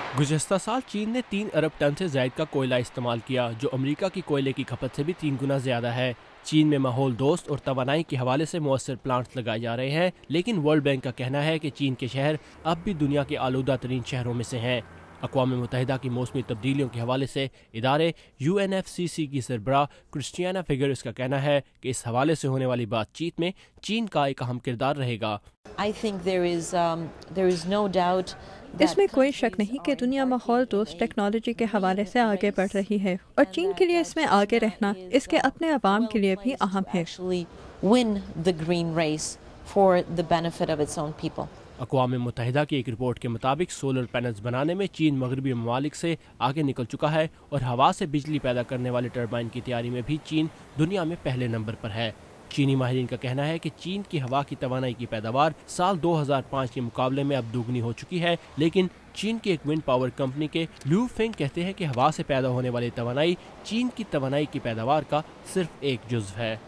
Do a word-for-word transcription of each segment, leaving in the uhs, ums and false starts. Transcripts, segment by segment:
गुज़श्ता साल चीन ने तीन अरब टन से ज़ायद का कोयला इस्तेमाल किया, जो अमेरिका की कोयले की खपत से भी तीन गुना ज़्यादा है। चीन में माहौल दोस्त और तवानाई के हवाले से मौसर प्लांट्स लगाए जा रहे हैं, लेकिन वर्ल्ड बैंक का कहना है कि चीन के शहर अब भी दुनिया के आलूदा तरीन शहरों में से हैं। अक़वाम मुत्तहिदा की मौसमी तब्दीलियों के हवाले से इदारे U N F C C C सरबराह क्रिस्टियाना फिगर्स का कहना है कि इस हवाले से होने वाली बातचीत में चीन का एक अहम किरदार रहेगा। I think there is, um, there is no doubt इसमें कोई शक नहीं कि दुनिया माहौल दोस्त टेक्नोलॉजी के हवाले से आगे बढ़ रही है और चीन के लिए इसमें आगे रहना इसके अपने अवाम के लिए भी अहम है। win the green race for the benefit of its own people. अक़वाम मुत्तहिदा की एक रिपोर्ट के मुताबिक सोलर पैनल्स बनाने में चीन मगरबी ममालिक से आगे निकल चुका है और हवा से बिजली पैदा करने वाले टरबाइन की तैयारी में भी चीन दुनिया में पहले नंबर पर है। चीनी माहिरीन का कहना है कि चीन की हवा की तवानाई की पैदावार साल दो हज़ार पाँच के मुकाबले में अब दोगुनी हो चुकी है, लेकिन चीन की एक विंड पावर कंपनी के लू फेंग कहते हैं कि हवा से पैदा होने वाली तवानाई चीन की तवानाई की पैदावार का सिर्फ एक जुज़्व है।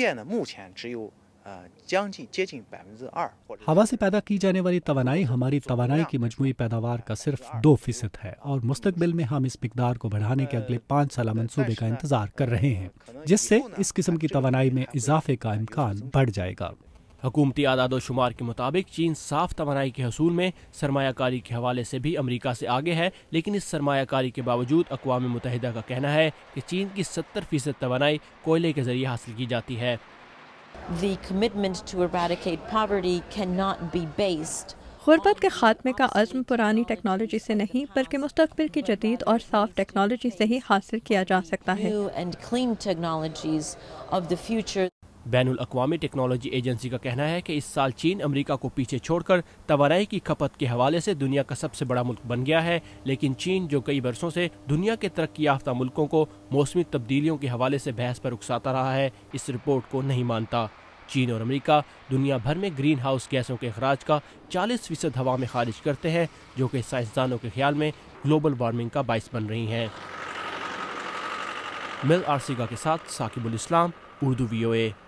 हवा से पैदा की जाने वाली तवानाई हमारी तवानाई की मजमूई पैदावार का सिर्फ दो फीसद है और मुस्तकबिल में हम इस मिकदार को बढ़ाने के अगले पाँच साल मंसूबे का इंतजार कर रहे हैं, जिससे इस किस्म की तवानाई में इजाफे का इम्कान बढ़ जाएगा। हुकूमती आदाद शुमार के मुताबिक चीन साफ तवानाई के हसूल में सरमायाकारी के हवाले से भी अमरीका से आगे है, लेकिन इस सरमायाकारी के बावजूद अक़वाम मुत्तहिदा का कहना है कि चीन की सत्तर फीसद तवानाई कोयले के जरिए हासिल की जाती है। The commitment to eradicate poverty cannot be based गुर्बत के खात्मे का अज़्म पुरानी टेक्नोलॉजी से नहीं बल्कि मुस्तक़बिल की जदीद और साफ टेक्नोलॉजी से ही हासिल किया जा सकता है। new and clean technologies of the future. बैनुल अक़वामी टेक्नोलॉजी एजेंसी का कहना है कि इस साल चीन अमेरिका को पीछे छोड़कर तवानाई की खपत के हवाले से दुनिया का सबसे बड़ा मुल्क बन गया है, लेकिन चीन जो कई बरसों से दुनिया के तरक्की याफ्ता मुल्कों को मौसमी तब्दीलियों के हवाले से बहस पर उकसाता रहा है, इस रिपोर्ट को नहीं मानता। चीन और अमेरिका दुनिया भर में ग्रीन हाउस गैसों के अखराज का चालीस फीसद हवा में खारिज करते हैं, जो कि साइंसदानों के ख्याल में ग्लोबल वार्मिंग का बाइस बन रही हैं। मिल आरसीगा के साथ साकिब उल इस्लाम, उर्दू वी ओ ए।